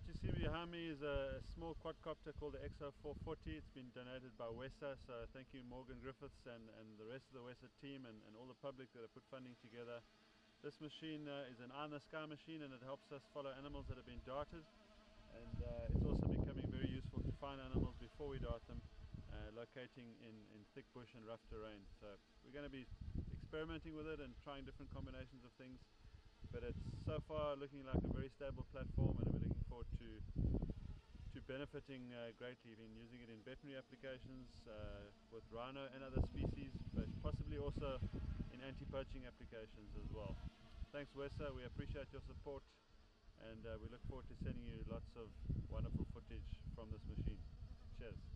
what you see behind me is a small quadcopter called the XO440. It's been donated by WESSA, so thank you Morgan Griffiths and the rest of the WESSA team and all the public that have put funding together. This machine is an eye-in-the-sky machine, and it helps us follow animals that have been darted, and it's also becoming very useful to find animals before we dart them, locating in thick bush and rough terrain. So we're going to be experimenting with it and trying different combinations of things, but it's so far looking like a very stable platform, and we're looking forward to benefiting greatly. We've been using it in veterinary applications with rhino and other species, but possibly also in anti-poaching applications as well. Thanks WESSA, we appreciate your support, and we look forward to sending you lots of wonderful footage from this machine. Cheers.